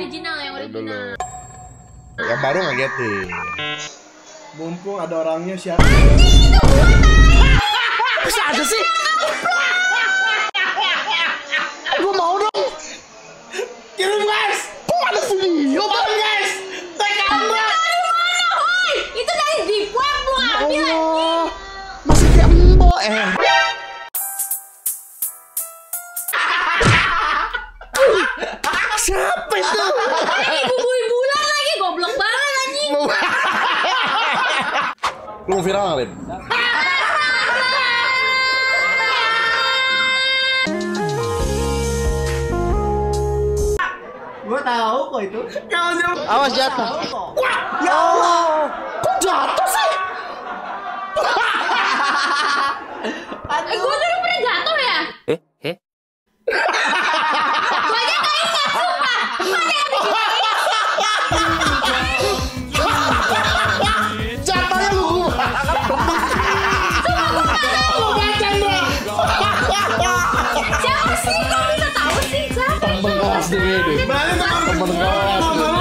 Yang original. Yang baru ngagetin. Mumpung ada orangnya siapa? Anjing itu gua. Bisa aja sih. Gua mau dong. Kirim guys. Kok ada video Kirim guys. Tag kamera. Dari mana, hoi? Itu dari deep web lu ambil anjing. Masih kayak embo Siapa itu? Ibu-ibulan lagi goblok banget anjing. Lu mau viral nggak, Lin? Gua tahu kok itu. Awas jatuh. Ya Allah, kok jatuh sih? Gua dulu pernah jatuh ya? Gua aja gak ingat, sumpah. Mana yang bikin gak ingat? Jatuhnya lu. Sumpah gua gak tahu. Siapa sih? Kok bisa tahu sih? Siapa? Temen kelas deh. Balik Temen kelas.